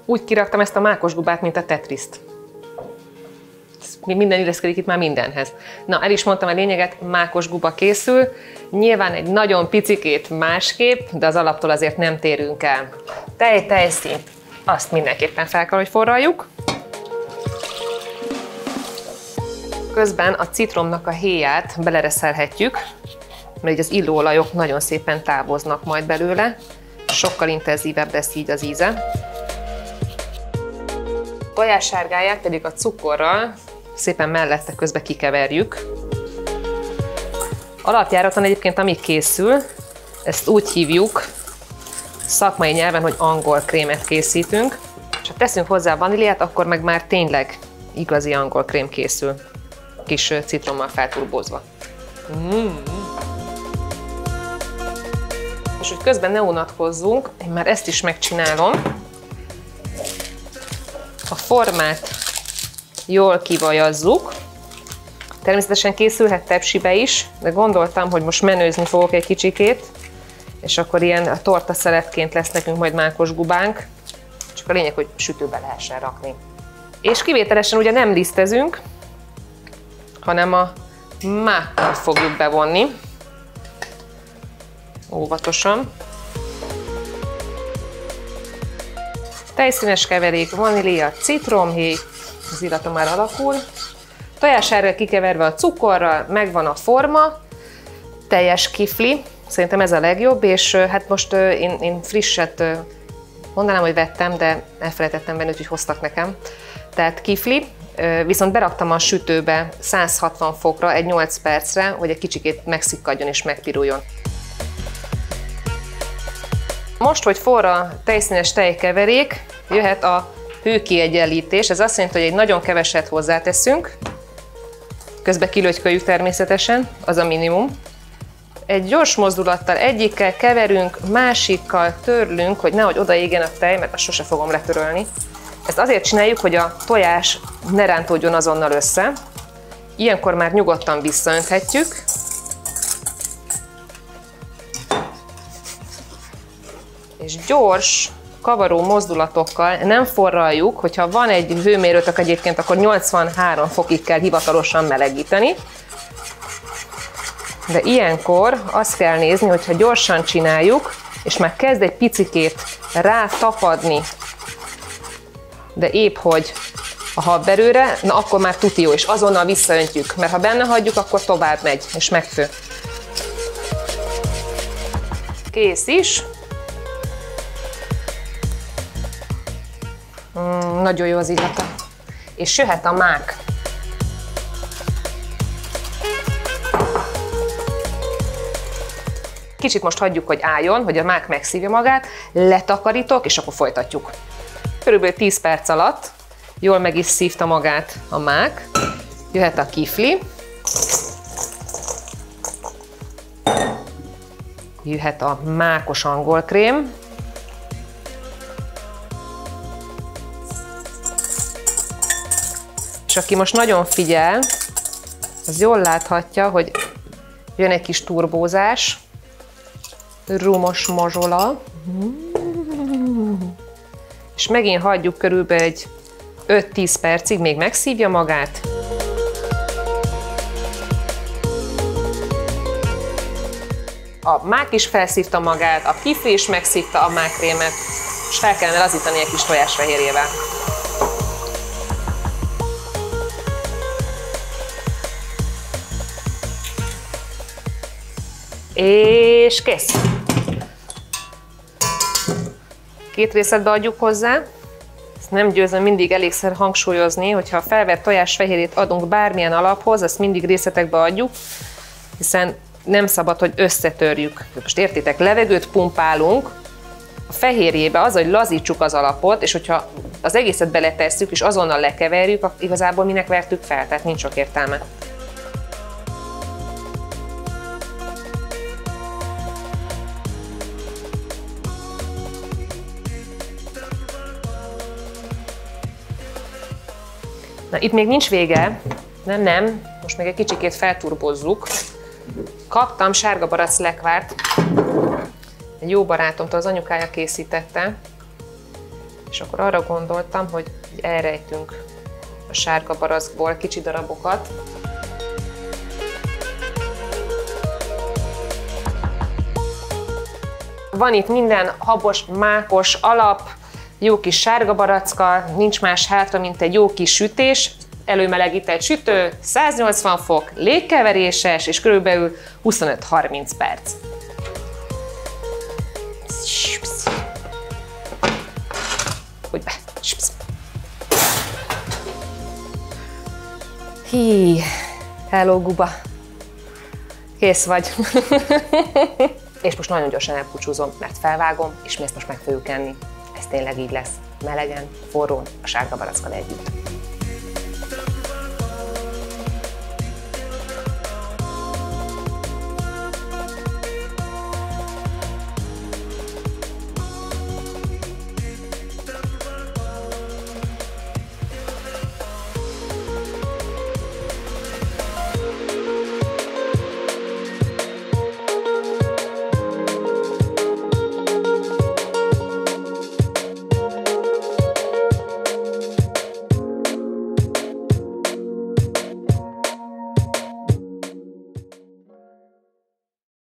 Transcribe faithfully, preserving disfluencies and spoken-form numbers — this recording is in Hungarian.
Úgy kiraktam ezt a mákos gubát, mint a Tetriszt. Minden illeszkedik itt már mindenhez. Na, el is mondtam a lényeget, mákos guba készül. Nyilván egy nagyon picikét másképp, de az alaptól azért nem térünk el. Tej, tejszínt, azt mindenképpen fel kell, hogy forraljuk. Közben a citromnak a héját belereszelhetjük, mert így az illóolajok nagyon szépen távoznak majd belőle. Sokkal intenzívebb lesz így az íze. A tojássárgáját pedig a cukorral szépen mellette közbe kikeverjük. Alapjáraton egyébként ami készül, ezt úgy hívjuk szakmai nyelven, hogy angol krémet készítünk. És ha teszünk hozzá vaníliát, akkor meg már tényleg igazi angol krém készül, kis citrommal felturbózva. Mm. És hogy közben ne unatkozzunk, én már ezt is megcsinálom. A formát jól kivajazzuk. Természetesen készülhet tepsibe is, de gondoltam, hogy most menőzni fogok egy kicsikét, és akkor ilyen a torta szeletként lesz nekünk majd mákos gubánk, csak a lényeg, hogy sütőbe lehessen rakni. És kivételesen ugye nem lisztezünk, hanem a mákkal fogjuk bevonni. Óvatosan. Tejszínes keverék, vanília, citromhéj, az illata már alakul. Tojássárga kikeverve a cukorral, megvan a forma, teljes kifli, szerintem ez a legjobb, és hát most én, én frisset mondanám, hogy vettem, de elfelejtettem benne, úgyhogy hoztak nekem. Tehát kifli, viszont beraktam a sütőbe száz hatvan fokra egy nyolc percre, hogy egy kicsikét megszikkadjon és megpiruljon. Most, hogy forra a tejszínes tejkeverék, jöhet a hőkiegyenlítés. Ez azt jelenti, hogy egy nagyon keveset hozzáteszünk, közben kilötyköljük természetesen, az a minimum. Egy gyors mozdulattal egyikkel keverünk, másikkal törlünk, hogy nehogy odaégjen a tej, mert azt sose fogom letörölni. Ezt azért csináljuk, hogy a tojás ne rántódjon azonnal össze. Ilyenkor már nyugodtan visszaönthetjük. És gyors, kavaró mozdulatokkal nem forraljuk, hogyha van egy hőmérőtök egyébként, akkor nyolcvanhárom fokig kell hivatalosan melegíteni. De ilyenkor azt kell nézni, hogyha gyorsan csináljuk, és már kezd egy picikét rátapadni, de épp hogy a habberőre, na akkor már tuti jó, és azonnal visszaöntjük, mert ha benne hagyjuk, akkor tovább megy, és megfő. Kész is. Mm, nagyon jó az illata. És jöhet a mák. Kicsit most hagyjuk, hogy álljon, hogy a mák megszívja magát, letakarítok, és akkor folytatjuk. Körülbelül tíz perc alatt jól meg is szívta magát a mák. Jöhet a kifli. Jöhet a mákos angol krém. És aki most nagyon figyel, az jól láthatja, hogy jön egy kis turbózás, rumos mazsola, és megint hagyjuk körülbelül egy öt-tíz percig, még megszívja magát. A mák is felszívta magát, a kifli is megszívta a mákkrémet, és fel kellene lazítani egy kis tojásfehérjével. És kész! Két részletbe adjuk hozzá. Ezt nem győzöm mindig elégszer hangsúlyozni, hogyha a felvert tojásfehérjét adunk bármilyen alaphoz, azt mindig részletekbe adjuk, hiszen nem szabad, hogy összetörjük. Most értitek, levegőt pumpálunk a fehérjébe, az, hogy lazítsuk az alapot, és hogyha az egészet beletesszük, és azonnal lekeverjük, akkor igazából minek vertük fel, tehát nincs sok értelme. Na, itt még nincs vége, nem, nem, most még egy kicsikét felturbozzuk. Kaptam sárga barack lekvárt, egy jó barátomtól, az anyukája készítette. És akkor arra gondoltam, hogy elrejtünk a sárga barackból kicsi darabokat. Van itt minden habos, mákos alap, jó kis sárga barackkal, nincs más hátra, mint egy jó kis sütés, előmelegített sütő, száznyolcvan fok, légkeveréses, és körülbelül huszonöt-harminc perc. Úgy be. Hí, hello Guba. Kész vagy. És most nagyon gyorsan elbúcsúzom, mert felvágom, és mi ezt most meg fogjuk enni. Ez tényleg így lesz. Melegen, forrón, a sárga barackkal együtt.